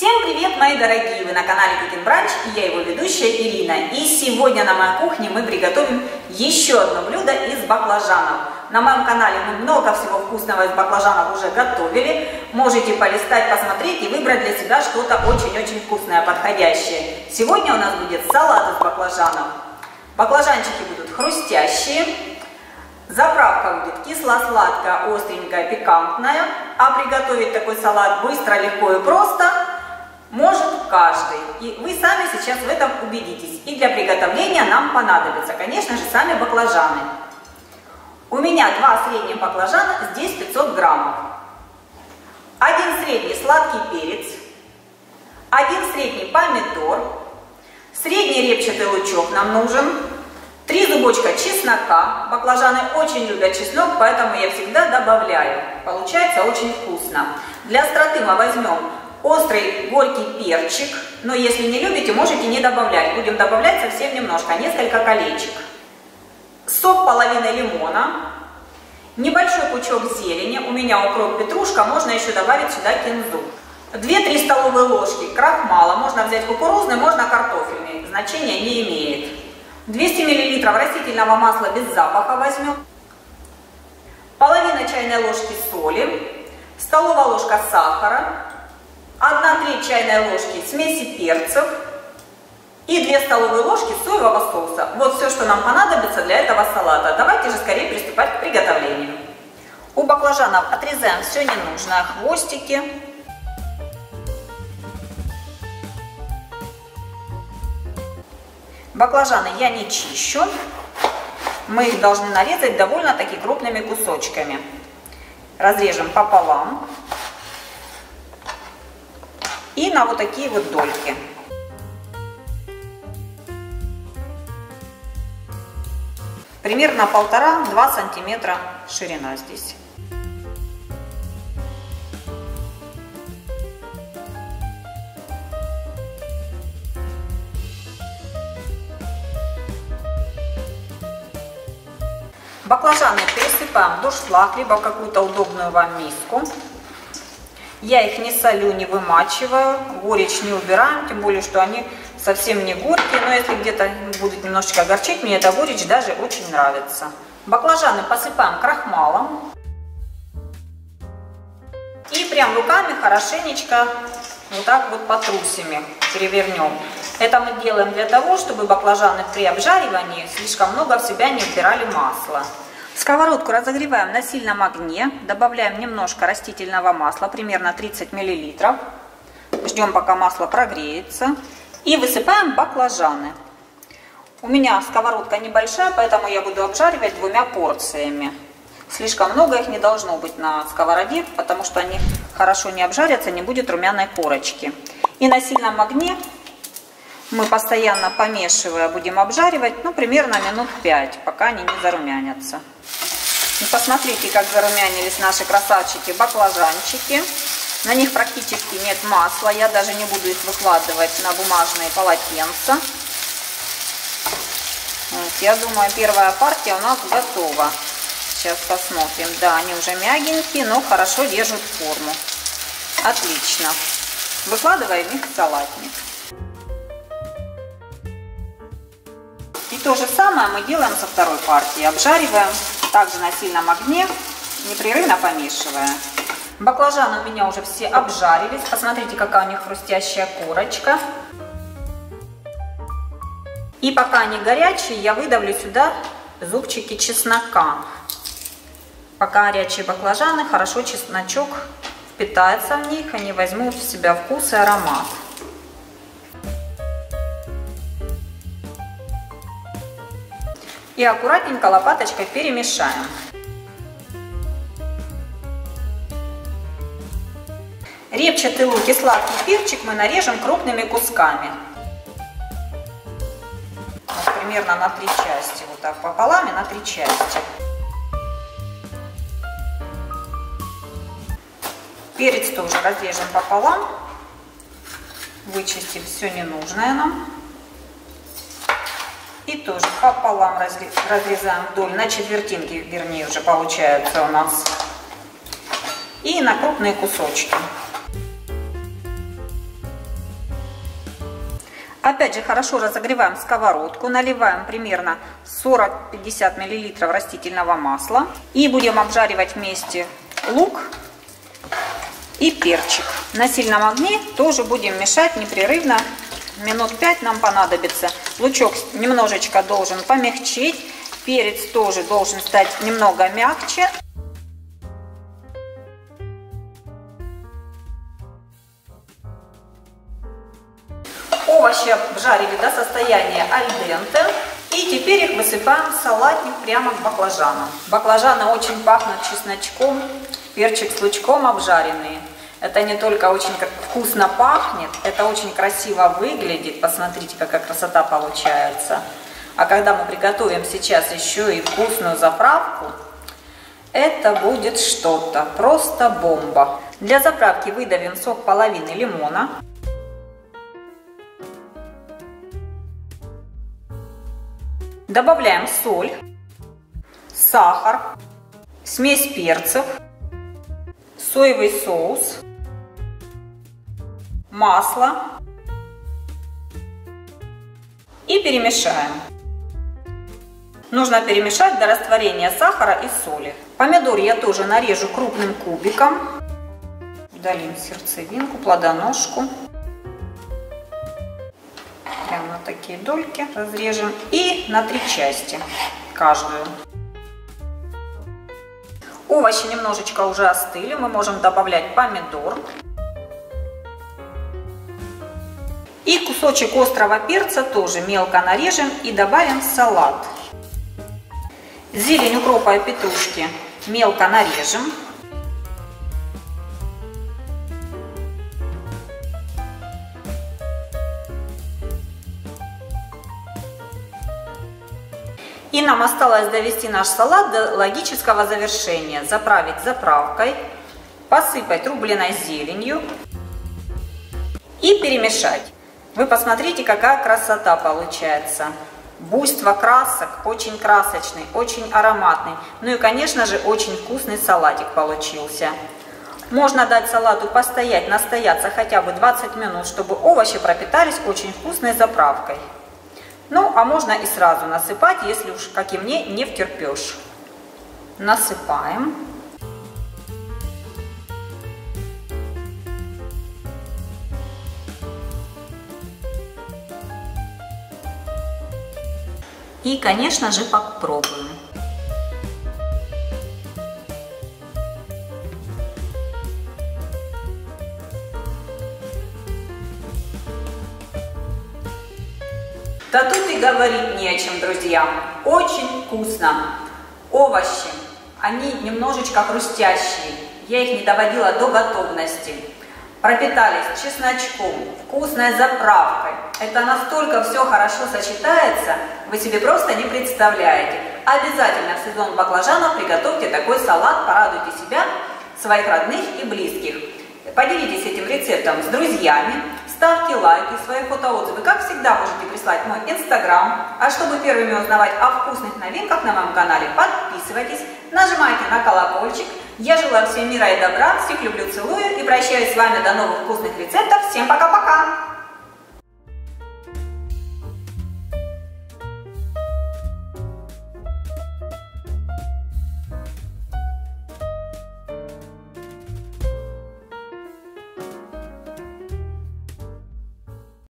Всем привет, мои дорогие! Вы на канале Cooking Brunch, и я его ведущая Ирина. И сегодня на моей кухне мы приготовим еще одно блюдо из баклажанов. На моем канале мы много всего вкусного из баклажанов уже готовили. Можете полистать, посмотреть и выбрать для себя что-то очень-очень вкусное, подходящее. Сегодня у нас будет салат из баклажанов. Баклажанчики будут хрустящие. Заправка будет кисло-сладкая, остренькая, пикантная. А приготовить такой салат быстро, легко и просто может каждый. И вы сами сейчас в этом убедитесь. И для приготовления нам понадобятся, конечно же, сами баклажаны. У меня 2 средних баклажана, здесь 500 граммов. 1 средний сладкий перец. 1 средний помидор. Средний репчатый лучок нам нужен. 3 зубочка чеснока. Баклажаны очень любят чеснок, поэтому я всегда добавляю. Получается очень вкусно. Для остроты мы возьмем острый горький перчик. Но если не любите, можете не добавлять. Будем добавлять совсем немножко, несколько колечек. Сок половины лимона. Небольшой пучок зелени. У меня укроп, петрушка. Можно еще добавить сюда кинзу. 2-3 столовые ложки крахмала. Можно взять кукурузный, можно картофельный. Значения не имеет. 200 мл растительного масла без запаха возьмем, половина чайной ложки соли, столовая ложка сахара, 1/3 чайной ложки смеси перцев и 2 столовые ложки соевого соуса. Вот все, что нам понадобится для этого салата. Давайте же скорее приступать к приготовлению. У баклажанов отрезаем все ненужное, хвостики. Баклажаны я не чищу, мы их должны нарезать довольно-таки крупными кусочками. Разрежем пополам и на вот такие вот дольки. Примерно 1,5-2 сантиметра ширина здесь. Баклажаны пересыпаем в дуршлаг, либо в какую-то удобную вам миску. Я их не солю, не вымачиваю, горечь не убираем, тем более, что они совсем не горькие. Но если где-то будет немножечко горчить, мне эта горечь даже очень нравится. Баклажаны посыпаем крахмалом. И прям руками хорошенечко вот так вот потрусами перевернем. Это мы делаем для того, чтобы баклажаны при обжаривании слишком много в себя не вбирали масла. Сковородку разогреваем на сильном огне, добавляем немножко растительного масла, примерно 30 мл. Ждем, пока масло прогреется. И высыпаем баклажаны. У меня сковородка небольшая, поэтому я буду обжаривать 2 порциями. Слишком много их не должно быть на сковороде, потому что они хорошо не обжарятся, не будет румяной корочки. И на сильном огне мы постоянно помешивая будем обжаривать, ну, примерно минут 5, пока они не зарумянятся. И посмотрите, как зарумянились наши красавчики-баклажанчики. На них практически нет масла, я даже не буду их выкладывать на бумажные полотенца. Вот, я думаю, первая партия у нас готова. Сейчас посмотрим. Да, они уже мягенькие, но хорошо держат форму. Отлично. Выкладываем их в салатник. И то же самое мы делаем со второй партией. Обжариваем также на сильном огне, непрерывно помешивая. Баклажаны у меня уже все обжарились. Посмотрите, какая у них хрустящая корочка. И пока они горячие, я выдавлю сюда зубчики чеснока. Пока горячие баклажаны, хорошо чесночок впитается в них, они возьмут в себя вкус и аромат. И аккуратненько лопаточкой перемешаем. Репчатый лук и сладкий перчик мы нарежем крупными кусками. Вот, примерно на 3 части. Вот так пополам и на 3 части. Перец тоже разрежем пополам. Вычистим все ненужное нам. И тоже пополам разрезаем вдоль, на четвертинки, вернее, уже получается у нас. И на крупные кусочки. Опять же, хорошо разогреваем сковородку, наливаем примерно 40-50 мл растительного масла и будем обжаривать вместе лук и перчик. На сильном огне тоже будем мешать непрерывно, минут 5 нам понадобится. Лучок немножечко должен помягчеть, перец тоже должен стать немного мягче. Овощи обжарили до состояния аль денте. И теперь их высыпаем в салатник прямо к баклажанам. Баклажаны очень пахнут чесночком, перчик с лучком обжаренные. Это не только очень вкусно пахнет, это очень красиво выглядит. Посмотрите, какая красота получается. А когда мы приготовим сейчас еще и вкусную заправку, это будет что-то, просто бомба. Для заправки выдавим сок половины лимона. Добавляем соль, сахар, смесь перцев, соевый соус, масло и перемешаем. Нужно перемешать до растворения сахара и соли. Помидор я тоже нарежу крупным кубиком. Удалим сердцевинку, плодоножку. Прямо на такие дольки разрежем и на 3 части каждую. Овощи немножечко уже остыли, мы можем добавлять помидор. И кусочек острого перца тоже мелко нарежем и добавим в салат. Зелень укропа и петрушки мелко нарежем. И нам осталось довести наш салат до логического завершения. Заправить заправкой, посыпать рубленой зеленью и перемешать. Вы посмотрите, какая красота получается. Буйство красок, очень красочный, очень ароматный. Ну и, конечно же, очень вкусный салатик получился. Можно дать салату постоять, настояться хотя бы 20 минут, чтобы овощи пропитались очень вкусной заправкой. Ну, а можно и сразу насыпать, если уж, как и мне, не втерпешь. Насыпаем. И, конечно же, попробуем. Да тут и говорить не о чем, друзья. Очень вкусно. Овощи, они немножечко хрустящие. Я их не доводила до готовности. Пропитались чесночком, вкусной заправкой. Это настолько все хорошо сочетается, вы себе просто не представляете. Обязательно в сезон баклажанов приготовьте такой салат, порадуйте себя, своих родных и близких. Поделитесь этим рецептом с друзьями, ставьте лайки, свои фотоотзывы. Как всегда, можете прислать мой инстаграм. А чтобы первыми узнавать о вкусных новинках на моем канале, подписывайтесь, нажимайте на колокольчик. Я желаю всем мира и добра, всех люблю, целую и прощаюсь с вами до новых вкусных рецептов. Всем пока-пока!